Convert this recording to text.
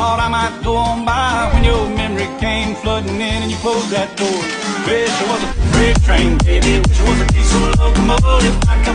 thought I might go on by when your memory came flooding in and you closed that door. Wish I was a freight train, baby. Wish I was a diesel locomotive.